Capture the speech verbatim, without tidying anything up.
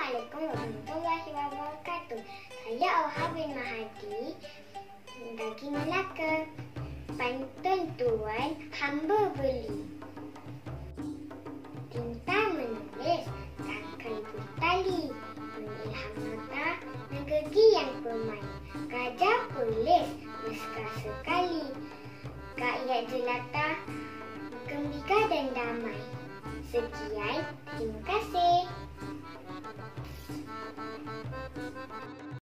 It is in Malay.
Assalamualaikum warahmatullahi wabarakatuh. Saya Auha bin Mahdi dari Melaka. Pantun tuan hamba beli. Tinta menulis takkan bertali. Mengilham nota negeri yang permai. Gajah polis mesra sekali. Rakyat jelata gembira dan damai. Sekian, terima kasih.